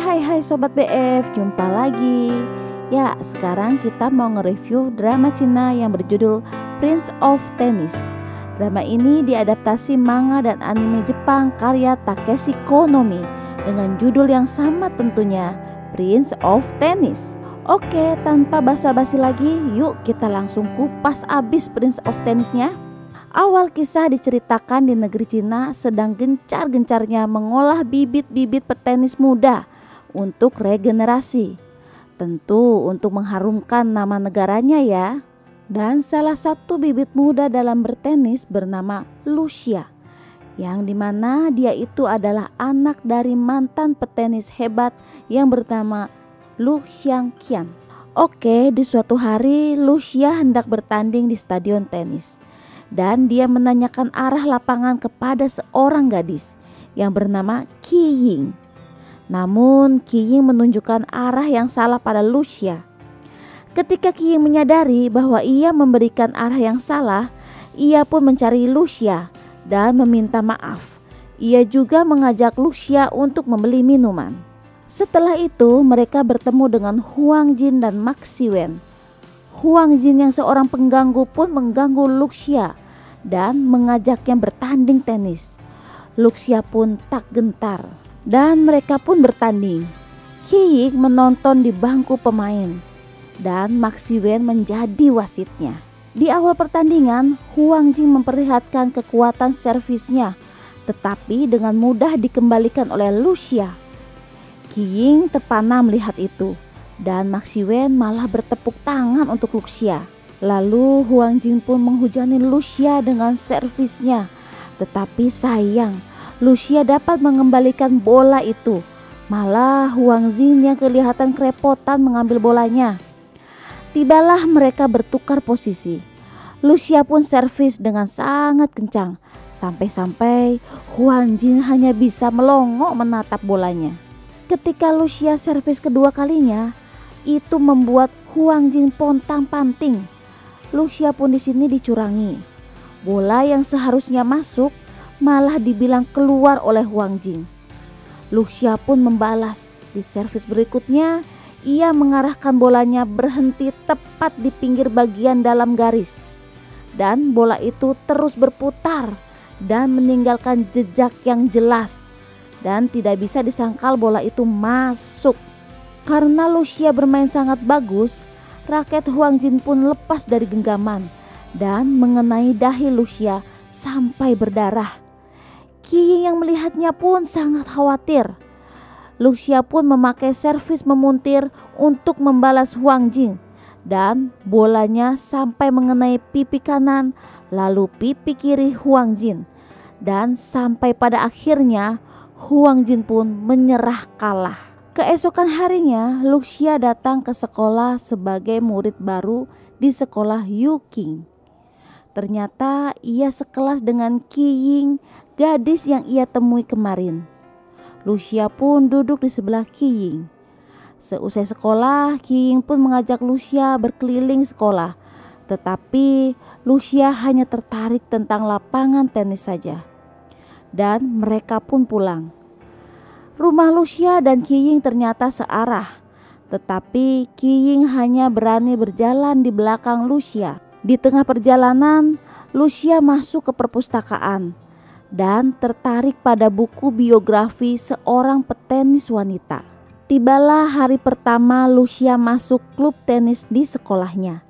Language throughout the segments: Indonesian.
Hai Sobat BF, jumpa lagi. Ya, sekarang kita mau nge-review drama Cina yang berjudul Prince of Tennis. Drama ini diadaptasi manga dan anime Jepang karya Takeshi Konomi dengan judul yang sama tentunya, Prince of Tennis. Oke, tanpa basa-basi lagi, yuk kita langsung kupas abis Prince of Tennisnya. Awal kisah diceritakan di negeri Cina sedang gencar-gencarnya mengolah bibit-bibit petenis muda untuk regenerasi. Tentu untuk mengharumkan nama negaranya ya. Dan salah satu bibit muda dalam bertenis bernama Lucia, yang dimana dia itu adalah anak dari mantan petenis hebat yang bernama Lu Xiangqian. Oke, di suatu hari Lucia hendak bertanding di stadion tenis. Dan dia menanyakan arah lapangan kepada seorang gadis yang bernama Qi Ying. Namun Qi Ying menunjukkan arah yang salah pada Lucia. Ketika Qi Ying menyadari bahwa ia memberikan arah yang salah, ia pun mencari Lucia dan meminta maaf. Ia juga mengajak Lucia untuk membeli minuman. Setelah itu mereka bertemu dengan Huang Jin dan Maxi Wen. Huang Jin yang seorang pengganggu pun mengganggu Lucia dan mengajaknya bertanding tenis. Lucia pun tak gentar dan mereka pun bertanding. Qi Ying menonton di bangku pemain dan Maxi Wen menjadi wasitnya. Di awal pertandingan, Huang Jin memperlihatkan kekuatan servisnya, tetapi dengan mudah dikembalikan oleh Lucia. Qi Ying terpana melihat itu dan Maxi Wen malah bertepuk tangan untuk Lucia. Lalu Huang Jin pun menghujani Lucia dengan servisnya. Tetapi sayang, Lucia dapat mengembalikan bola itu. Malah Huang Jin yang kelihatan kerepotan mengambil bolanya. Tibalah mereka bertukar posisi. Lucia pun servis dengan sangat kencang. Sampai-sampai Huang Jin hanya bisa melongo menatap bolanya. Ketika Lucia servis kedua kalinya, itu membuat Huang Jin pontang-panting. Lucia pun di sini dicurangi. Bola yang seharusnya masuk malah dibilang keluar oleh Huang Jin. Lucia pun membalas. Di servis berikutnya, ia mengarahkan bolanya berhenti tepat di pinggir bagian dalam garis. Dan bola itu terus berputar dan meninggalkan jejak yang jelas. Dan tidak bisa disangkal bola itu masuk. Karena Lucia bermain sangat bagus, raket Huang Jin pun lepas dari genggaman dan mengenai dahi Lucia sampai berdarah. Qi Ying yang melihatnya pun sangat khawatir. Lucia pun memakai servis memuntir untuk membalas Huang Jin dan bolanya sampai mengenai pipi kanan lalu pipi kiri Huang Jin. Dan sampai pada akhirnya Huang Jin pun menyerah kalah. Keesokan harinya, Lucia datang ke sekolah sebagai murid baru di sekolah Yu Qing. Ternyata ia sekelas dengan Qi Ying, gadis yang ia temui kemarin. Lucia pun duduk di sebelah Qi Ying. Seusai sekolah, Qi Ying pun mengajak Lucia berkeliling sekolah. Tetapi Lucia hanya tertarik tentang lapangan tenis saja. Dan mereka pun pulang. Rumah Lucia dan Qi Ying ternyata searah, tetapi Qi Ying hanya berani berjalan di belakang Lucia. Di tengah perjalanan, Lucia masuk ke perpustakaan dan tertarik pada buku biografi seorang petenis wanita. Tibalah hari pertama Lucia masuk klub tenis di sekolahnya.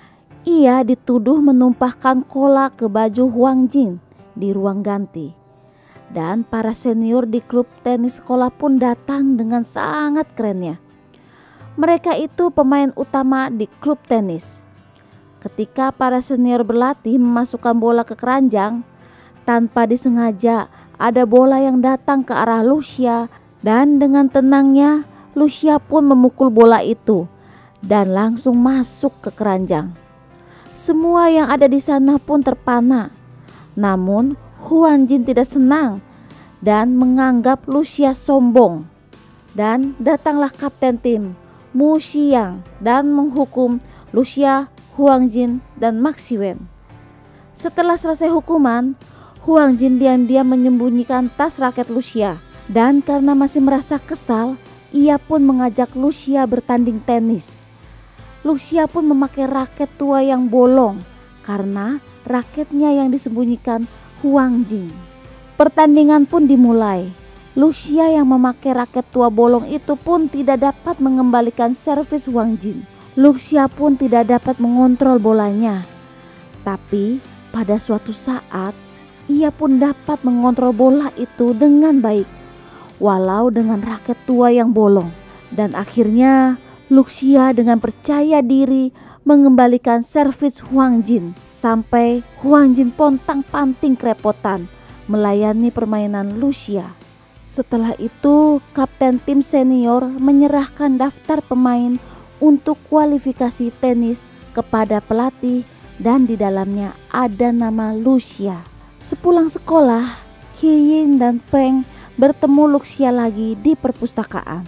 Ia dituduh menumpahkan cola ke baju Huang Jin di ruang ganti. Dan para senior di klub tenis sekolah pun datang dengan sangat kerennya. Mereka itu pemain utama di klub tenis. Ketika para senior berlatih memasukkan bola ke keranjang, tanpa disengaja ada bola yang datang ke arah Lucia. Dan dengan tenangnya Lucia pun memukul bola itu dan langsung masuk ke keranjang. Semua yang ada di sana pun terpana. Namun Huang Jin tidak senang dan menganggap Lucia sombong. Dan datanglah kapten tim Mu Xiang dan menghukum Lucia, Huang Jin dan Maxi Wen. Setelah selesai hukuman, Huang Jin diam-diam menyembunyikan tas raket Lucia. Dan karena masih merasa kesal, ia pun mengajak Lucia bertanding tenis. Lucia pun memakai raket tua yang bolong karena raketnya yang disembunyikan Huang Jin. Pertandingan pun dimulai. Lucia yang memakai raket tua bolong itu pun tidak dapat mengembalikan servis Huang Jin. Lucia pun tidak dapat mengontrol bolanya. Tapi pada suatu saat ia pun dapat mengontrol bola itu dengan baik, walau dengan raket tua yang bolong. Dan akhirnya Lucia dengan percaya diri mengembalikan servis Huang Jin sampai Huang Jin pontang-panting kerepotan melayani permainan Lucia. Setelah itu kapten tim senior menyerahkan daftar pemain untuk kualifikasi tenis kepada pelatih dan di dalamnya ada nama Lucia. Sepulang sekolah, Qiyin dan Peng bertemu Lucia lagi di perpustakaan.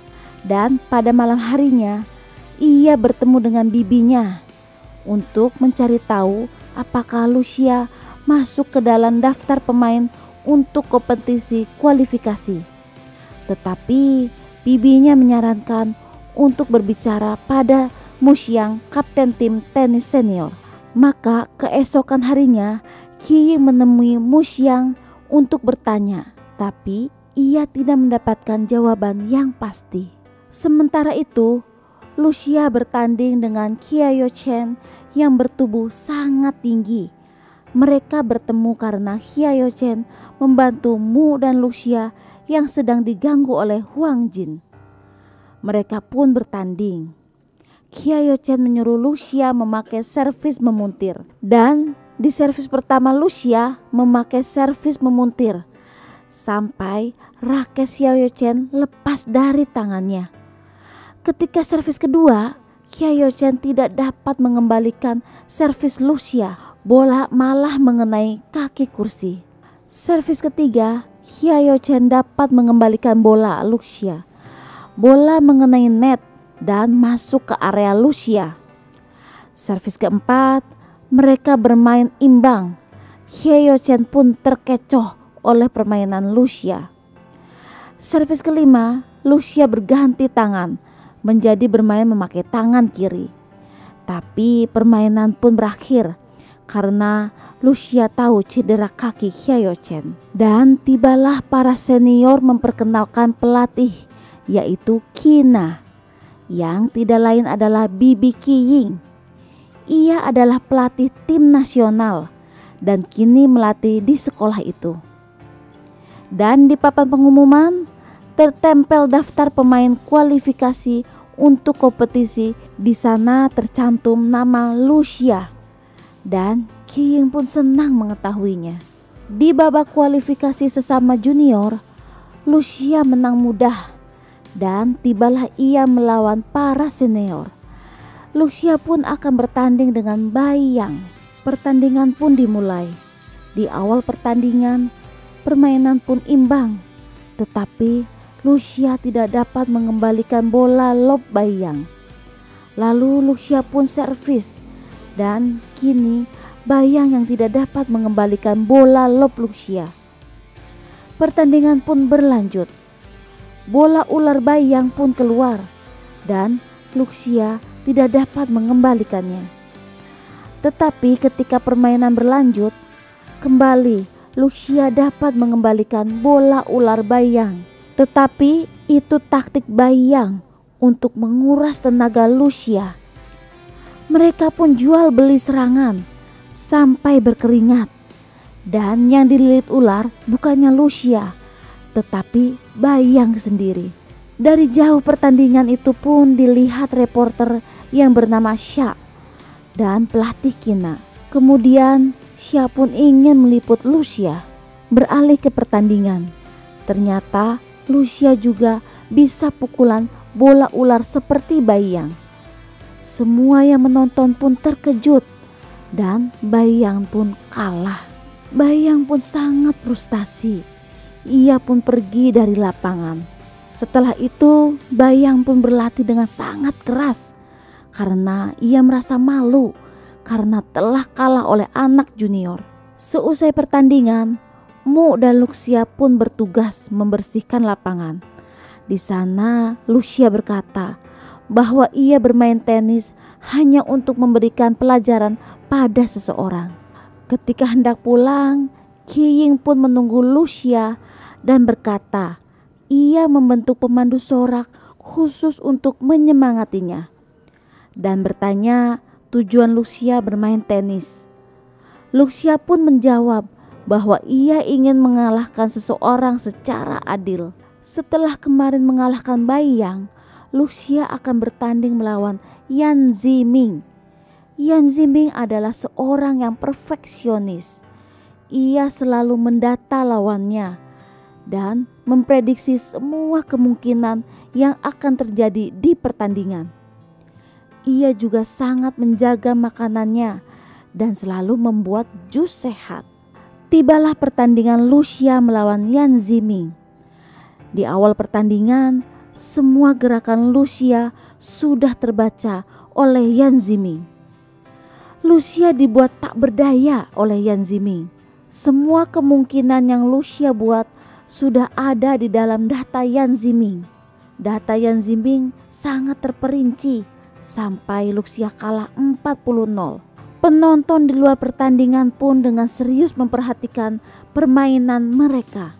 Dan pada malam harinya ia bertemu dengan bibinya untuk mencari tahu apakah Lucia masuk ke dalam daftar pemain untuk kompetisi kualifikasi. Tetapi bibinya menyarankan untuk berbicara pada Mu Xiang, kapten tim tenis senior. Maka keesokan harinya Qiyin menemui Mu Xiang untuk bertanya, tapi ia tidak mendapatkan jawaban yang pasti. Sementara itu Lucia bertanding dengan Qiao Chen yang bertubuh sangat tinggi. Mereka bertemu karena Qiao Chen membantu Mu dan Lucia yang sedang diganggu oleh Huang Jin. Mereka pun bertanding. Qiao Chen menyuruh Lucia memakai servis memuntir. Dan di servis pertama Lucia memakai servis memuntir sampai raket Qiao Chen lepas dari tangannya. Ketika servis kedua, Qiao Chen tidak dapat mengembalikan servis Lucia. Bola malah mengenai kaki kursi. Servis ketiga, Qiao Chen dapat mengembalikan bola Lucia. Bola mengenai net dan masuk ke area Lucia. Servis keempat, mereka bermain imbang. Qiao Chen pun terkecoh oleh permainan Lucia. Servis kelima, Lucia berganti tangan menjadi bermain memakai tangan kiri. Tapi permainan pun berakhir karena Lucia tahu cedera kaki Qiao Chen. Dan tibalah para senior memperkenalkan pelatih, yaitu Qina, yang tidak lain adalah Bibi Qiyin. Ia adalah pelatih tim nasional dan kini melatih di sekolah itu. Dan di papan pengumuman tertempel daftar pemain kualifikasi untuk kompetisi. Di sana tercantum nama Lucia dan Qiyin pun senang mengetahuinya. Di babak kualifikasi sesama junior, Lucia menang mudah dan tibalah ia melawan para senior. Lucia pun akan bertanding dengan Bai Yang. Pertandingan pun dimulai. Di awal pertandingan, permainan pun imbang, tetapi Lucia tidak dapat mengembalikan bola lob Bai Yang. Lalu Lucia pun servis dan kini Bai Yang yang tidak dapat mengembalikan bola lob Lucia. Pertandingan pun berlanjut. Bola ular Bai Yang pun keluar dan Lucia tidak dapat mengembalikannya. Tetapi ketika permainan berlanjut, kembali Lucia dapat mengembalikan bola ular Bai Yang. Tetapi itu taktik Bai Yang untuk menguras tenaga Lucia. Mereka pun jual beli serangan sampai berkeringat. Dan yang dililit ular bukannya Lucia, tetapi Bai Yang sendiri. Dari jauh pertandingan itu pun dilihat reporter yang bernama Xia dan pelatih Qina. Kemudian Xia pun ingin meliput Lucia. Beralih ke pertandingan. Ternyata Lucia juga bisa pukulan bola ular seperti Bai Yang. Semua yang menonton pun terkejut dan Bai Yang pun kalah. Bai Yang pun sangat frustasi. Ia pun pergi dari lapangan. Setelah itu Bai Yang pun berlatih dengan sangat keras karena ia merasa malu karena telah kalah oleh anak junior. Seusai pertandingan, Mu dan Lucia pun bertugas membersihkan lapangan. Di sana Lucia berkata bahwa ia bermain tenis hanya untuk memberikan pelajaran pada seseorang. Ketika hendak pulang, Qi Ying pun menunggu Lucia dan berkata ia membentuk pemandu sorak khusus untuk menyemangatinya dan bertanya tujuan Lucia bermain tenis. Lucia pun menjawab bahwa ia ingin mengalahkan seseorang secara adil. Setelah kemarin mengalahkan Bai Yang, Lucia akan bertanding melawan Yan Ziming. Yan Ziming adalah seorang yang perfeksionis. Ia selalu mendata lawannya dan memprediksi semua kemungkinan yang akan terjadi di pertandingan. Ia juga sangat menjaga makanannya dan selalu membuat jus sehat. Tibalah pertandingan Lucia melawan Yan Ziming. Di awal pertandingan, semua gerakan Lucia sudah terbaca oleh Yan Ziming. Lucia dibuat tak berdaya oleh Yan Ziming. Semua kemungkinan yang Lucia buat sudah ada di dalam data Yan Ziming. Data Yan Ziming sangat terperinci sampai Lucia kalah 40-0. Penonton di luar pertandingan pun dengan serius memperhatikan permainan mereka.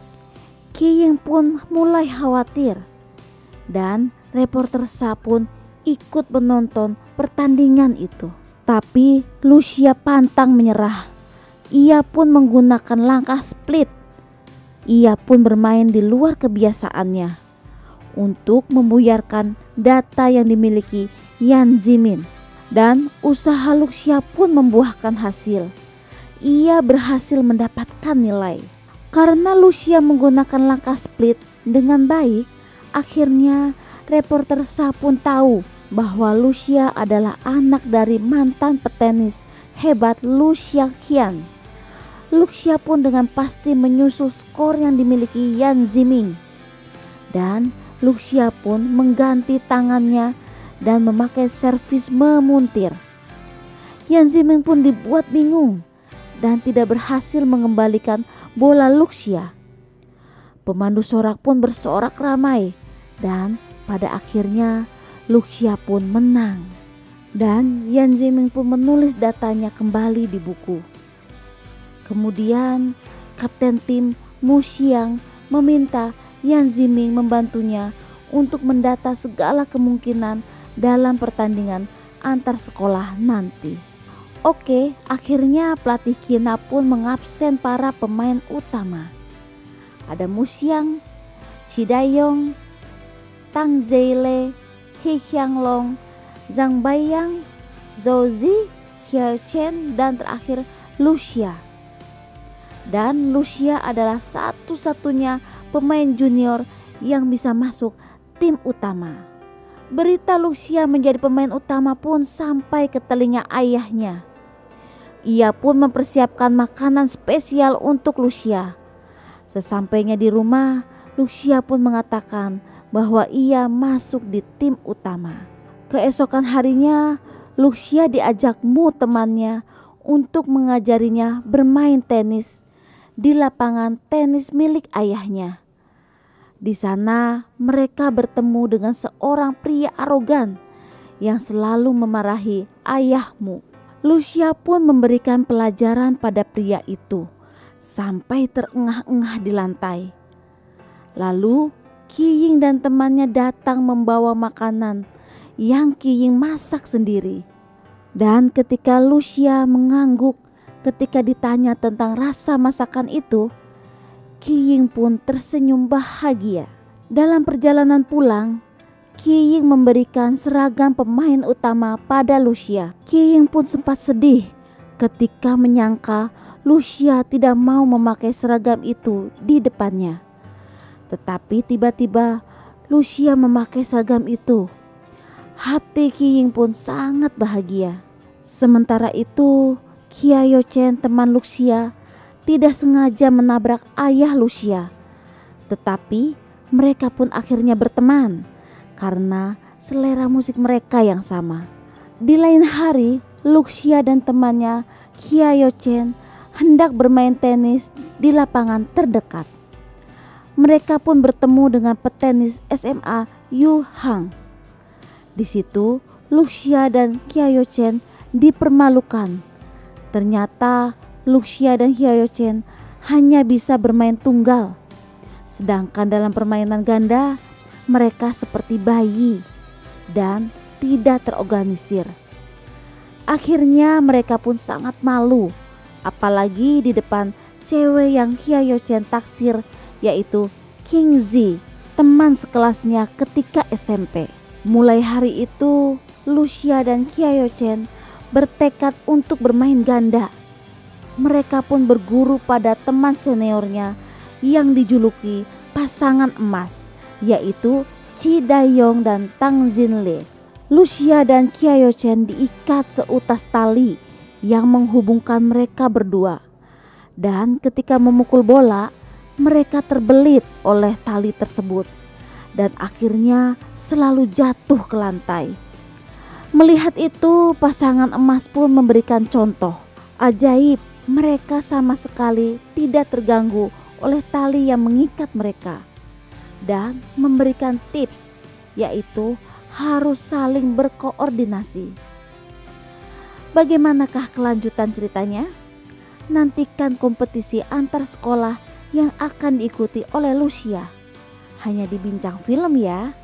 Qi Ying pun mulai khawatir dan reporter Sa pun ikut menonton pertandingan itu. Tapi Lucia pantang menyerah. Ia pun menggunakan langkah split. Ia pun bermain di luar kebiasaannya untuk membuyarkan data yang dimiliki Yan Ziming. Dan usaha Lucia pun membuahkan hasil. Ia berhasil mendapatkan nilai. Karena Lucia menggunakan langkah split dengan baik, akhirnya reporter Sa pun tahu bahwa Lucia adalah anak dari mantan petenis hebat Lu Xiaoqian. Lucia pun dengan pasti menyusul skor yang dimiliki Yan Ziming. Dan Lucia pun mengganti tangannya dan memakai servis memuntir. Yan Ziming pun dibuat bingung dan tidak berhasil mengembalikan bola Lucia. Pemandu sorak pun bersorak ramai dan pada akhirnya Lucia pun menang. Dan Yan Ziming pun menulis datanya kembali di buku. Kemudian kapten tim Mu Xiang meminta Yan Ziming membantunya untuk mendata segala kemungkinan dalam pertandingan antar sekolah nanti. Oke, akhirnya pelatih Qina pun mengabsen para pemain utama. Ada Mu Xiang, Qi Dayong, Tang Zeile, He Xianglong, Zhang Baiyang, Zhou Zi, Xiao Chen, dan terakhir Lucia. Dan Lucia adalah satu-satunya pemain junior yang bisa masuk tim utama. Berita Lucia menjadi pemain utama pun sampai ke telinga ayahnya. Ia pun mempersiapkan makanan spesial untuk Lucia. Sesampainya di rumah, Lucia pun mengatakan bahwa ia masuk di tim utama. Keesokan harinya, Lucia diajak Mu temannya untuk mengajarinya bermain tenis di lapangan tenis milik ayahnya. Di sana mereka bertemu dengan seorang pria arogan yang selalu memarahi ayahmu. Lucia pun memberikan pelajaran pada pria itu sampai terengah-engah di lantai. Lalu Qi Ying dan temannya datang membawa makanan yang Qi Ying masak sendiri. Dan ketika Lucia mengangguk ketika ditanya tentang rasa masakan itu, Qi Ying pun tersenyum bahagia. Dalam perjalanan pulang, Qi Ying memberikan seragam pemain utama pada Lucia. Qi Ying pun sempat sedih ketika menyangka Lucia tidak mau memakai seragam itu di depannya. Tetapi tiba-tiba Lucia memakai seragam itu. Hati Qi Ying pun sangat bahagia. Sementara itu, Xiao Chen teman Lucia tidak sengaja menabrak ayah Lucia. Tetapi mereka pun akhirnya berteman karena selera musik mereka yang sama. Di lain hari, Lucia dan temannya Xiao Chen hendak bermain tenis di lapangan terdekat. mereka pun bertemu dengan petenis SMA Yu Hang. Di situ Luxia dan Qiao Chen dipermalukan. Ternyata Luxia dan Qiao Chen hanya bisa bermain tunggal. Sedangkan dalam permainan ganda mereka seperti bayi dan tidak terorganisir. Akhirnya mereka pun sangat malu, apalagi di depan cewek yang Qiao Chen taksir, yaitu King Zi, teman sekelasnya ketika SMP. Mulai hari itu Luxia dan Qiao Chen bertekad untuk bermain ganda. Mereka pun berguru pada teman seniornya yang dijuluki pasangan emas, yaitu Chi Dayong dan Tang Jinle. Luxia dan Qiao Chen diikat seutas tali yang menghubungkan mereka berdua. Dan ketika memukul bola, mereka terbelit oleh tali tersebut dan akhirnya selalu jatuh ke lantai. Melihat itu, pasangan emas pun memberikan contoh. Ajaib, mereka sama sekali tidak terganggu oleh tali yang mengikat mereka dan memberikan tips, yaitu harus saling berkoordinasi. Bagaimanakah kelanjutan ceritanya? Nantikan kompetisi antar sekolah yang akan diikuti oleh Luxia hanya di Bincang Film ya.